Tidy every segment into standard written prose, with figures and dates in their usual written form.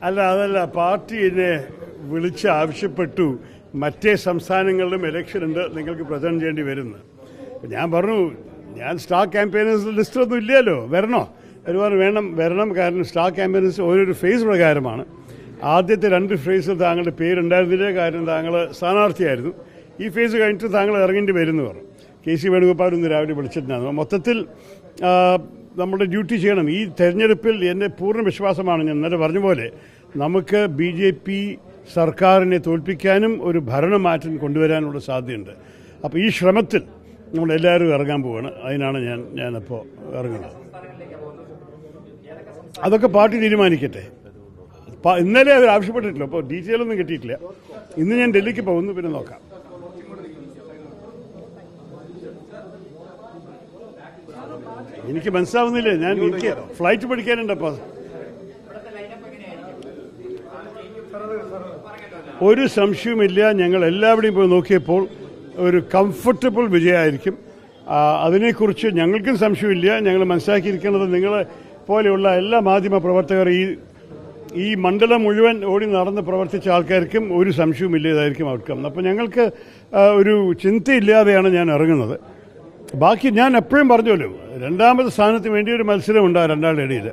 അല്ല, അതല്ല, പാർട്ടി എന്നെ വിളിച്ച് ആവശ്യപ്പെട്ടു മറ്റേ സംസ്ഥാനങ്ങളിലും ഇലക്ഷൻ ഉണ്ട്, നിങ്ങൾക്ക് പ്രസന്റ് ചെയ്യേണ്ടി വരുന്നു. ഞാൻ പറഞ്ഞു, ഞാൻ സ്റ്റാർ ക്യാമ്പയിനേഴ്സ് ലിസ്റ്റൊന്നും ഇല്ലല്ലോ, വരണോ? ഒരുപാട് വരണം. കാരണം സ്റ്റാർ ക്യാമ്പയിനേഴ്സ് ഓരോരു ഫേസ് പ്രകാരമാണ്. ആദ്യത്തെ 2 ഫേസിൽ താങ്കളുടെ പേരുണ്ടായിരുന്നില്ല, കാരണം താങ്കൾ സ്ഥാനാർത്ഥിയായിരുന്നു. ഈ ഫേസ് കഴിഞ്ഞിട്ട് താങ്കൾ ഇറങ്ങേണ്ടി വരുമെന്ന് പറഞ്ഞു. KC വേണുഗോപാൽ ഇന്ന് രാവിലെ വിളിച്ചിട്ടുണ്ടായിരുന്നു. മൊത്തത്തിൽ നമ്മുടെ ഡ്യൂട്ടി ചെയ്യണം. ഈ തെരഞ്ഞെടുപ്പിൽ എൻ്റെ പൂർണ്ണ വിശ്വാസമാണ്, ഞാൻ ഇന്നലെ പറഞ്ഞ പോലെ, നമുക്ക് BJP സർക്കാരിനെ തോൽപ്പിക്കാനും ഒരു ഭരണമാറ്റം കൊണ്ടുവരാനുള്ള സാധ്യതയുണ്ട്. അപ്പോൾ ഈ ശ്രമത്തിൽ നമ്മളെല്ലാവരും ഇറങ്ങാൻ പോവുകയാണ്. അതിനാണ് ഞാനിപ്പോൾ ഇറങ്ങുന്നത്. അതൊക്കെ പാർട്ടി തീരുമാനിക്കട്ടെ. ഇന്നലെ അവർ ആവശ്യപ്പെട്ടിട്ടില്ല, അപ്പോൾ ഡീറ്റെയിൽ ഒന്നും കിട്ടിയിട്ടില്ല. ഇന്ന് ഞാൻ ഡൽഹിക്ക് പോകുന്നു, പിന്നെ നോക്കാം. എനിക്ക് മനസ്സിലാവുന്നില്ലേ, എനിക്ക് ഫ്ലൈറ്റ് പഠിക്കാനുണ്ട്. അപ്പോൾ ഒരു സംശയവുമില്ല, ഞങ്ങൾ എല്ലാവരുടെയും പോയി നോക്കിയപ്പോൾ ഒരു കംഫർട്ടബിൾ വിജയമായിരിക്കും. അതിനെക്കുറിച്ച് ഞങ്ങൾക്കും സംശയമില്ല. ഞങ്ങൾ മനസ്സിലാക്കിയിരിക്കുന്നത്, നിങ്ങളെ പോലെയുള്ള എല്ലാ മാധ്യമ പ്രവർത്തകർ ഈ മണ്ഡലം മുഴുവൻ ഓടി നടന്ന് പ്രവർത്തിച്ച ആൾക്കാർക്കും ഒരു സംശയവുമില്ല ഇതായിരിക്കും ഔട്ട്കം. അപ്പോൾ ഞങ്ങൾക്ക് ഒരു ചിന്തയില്ലാതെയാണ് ഞാൻ ഇറങ്ങുന്നത്. ബാക്കി ഞാൻ എപ്പോഴും പറഞ്ഞല്ലോ, 2ാമത് സ്ഥാനത്തിന് വേണ്ടി ഒരു മത്സരം ഉണ്ടാകും രണ്ടാളുടെ ഇടയിൽ.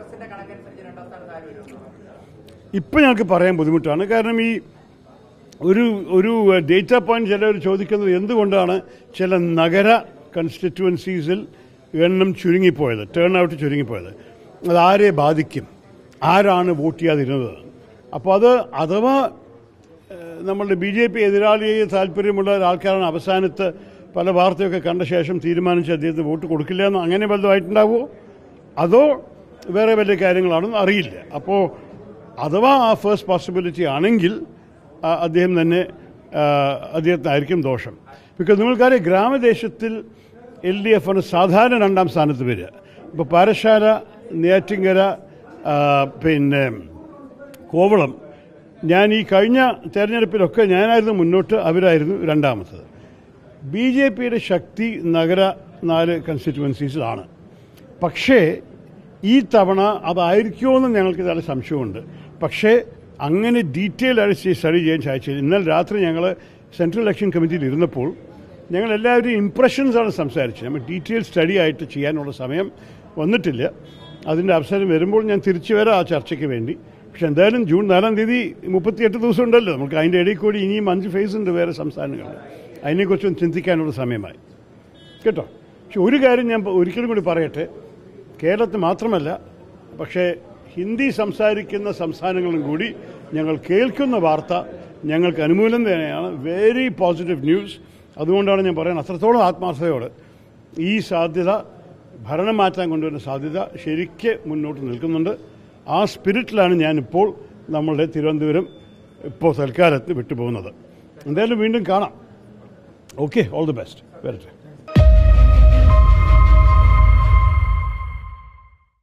ഇപ്പം ഞങ്ങൾക്ക് പറയാൻ ബുദ്ധിമുട്ടാണ്. കാരണം ഈ ഒരു ഡേറ്റ പോയിന്റ് ചിലർ ചോദിക്കുന്നത്, എന്തുകൊണ്ടാണ് ചില നഗര കൺസ്റ്റിറ്റ്യുവൻസീസിൽ എണ്ണം ചുരുങ്ങിപ്പോയത്, ടേൺ ഔട്ട് ചുരുങ്ങിപ്പോയത്, അതാരെ ബാധിക്കും, ആരാണ് വോട്ട് ചെയ്യാതിരുന്നത്. അപ്പോൾ അത് അഥവാ നമ്മളുടെ BJP എതിരാളിയെ താല്പര്യമുള്ള ആൾക്കാരാണ് അവസാനത്ത് പല വാർത്തയൊക്കെ കണ്ട ശേഷം തീരുമാനിച്ച് അദ്ദേഹത്തിന് വോട്ട് കൊടുക്കില്ല എന്ന് അങ്ങനെ വല്ലതുമായിട്ടുണ്ടാവുമോ, അതോ വേറെ വല്ല കാര്യങ്ങളാണെന്ന് അറിയില്ല. അപ്പോൾ അഥവാ ആ ഫസ്റ്റ് പോസിബിലിറ്റി ആണെങ്കിൽ അദ്ദേഹത്തിനായിരിക്കും ദോഷം. ബിക്കോസ് നിങ്ങൾക്കറിയാം, ഗ്രാമദേശത്തിൽ LDF ആണ് സാധാരണ 2ാം സ്ഥാനത്ത് വരിക. ഇപ്പോൾ പാറശാല, നെയ്യാറ്റിൻകര, പിന്നെ കോവളം, ഞാൻ ഈ കഴിഞ്ഞ തെരഞ്ഞെടുപ്പിലൊക്കെ ഞാനായിരുന്നു മുന്നോട്ട്, അവരായിരുന്നു 2ാമത്തത്. BJPയുടെ ശക്തി നഗര 4 കൺസ്റ്റിറ്റ്യുവൻസീസിലാണ്. പക്ഷേ ഈ തവണ അതായിരിക്കുമെന്ന് ഞങ്ങൾക്ക് നല്ല സംശയമുണ്ട്. പക്ഷേ അങ്ങനെ ഡീറ്റെയിൽ ആയിട്ട് സ്റ്റഡി ചെയ്യാൻ സാധിച്ചില്ല. ഇന്നലെ രാത്രി ഞങ്ങൾ സെൻട്രൽ ഇലക്ഷൻ കമ്മിറ്റിയിൽ ഇരുന്നപ്പോൾ ഞങ്ങളെല്ലാവരും ഇംപ്രഷൻസാണ് സംസാരിച്ചത്. നമ്മൾ ഡീറ്റെയിൽ സ്റ്റഡി ആയിട്ട് ചെയ്യാനുള്ള സമയം വന്നിട്ടില്ല. അതിൻ്റെ അവസരം വരുമ്പോൾ ഞാൻ തിരിച്ചു വരാം ആ ചർച്ചയ്ക്ക് വേണ്ടി. പക്ഷെ എന്തായാലും ജൂൺ 4-ാം തീയതി 38 ദിവസം ഉണ്ടല്ലോ നമുക്ക്. അതിൻ്റെ ഇടയിൽ കൂടി ഇനിയും 5 ഫേസ് ഉണ്ട് വേറെ സംസ്ഥാനങ്ങളിൽ. അതിനെക്കുറിച്ചൊന്ന് ചിന്തിക്കാനുള്ള സമയമായി കേട്ടോ. പക്ഷെ ഒരു കാര്യം ഞാൻ ഒരിക്കലും കൂടി പറയട്ടെ, കേരളത്തിൽ മാത്രമല്ല, പക്ഷേ ഹിന്ദി സംസാരിക്കുന്ന സംസ്ഥാനങ്ങളും കൂടി ഞങ്ങൾ കേൾക്കുന്ന വാർത്ത ഞങ്ങൾക്ക് അനുകൂലം തന്നെയാണ്. Very positive news. അതുകൊണ്ടാണ് ഞാൻ പറയുന്നത്, അത്രത്തോളം ആത്മാർത്ഥതയോടെ ഈ സാധ്യത, ഭരണം മാറ്റാൻ കൊണ്ടുവരുന്ന സാധ്യത ശരിക്ക് മുന്നോട്ട് നിൽക്കുന്നുണ്ട്. ആ സ്പിരിറ്റിലാണ് ഞാനിപ്പോൾ നമ്മളുടെ തിരുവനന്തപുരം ഇപ്പോൾ തൽക്കാലത്ത് വിട്ടുപോകുന്നത്. എന്തായാലും വീണ്ടും കാണാം. Okay, all the best. വരട്ടെ.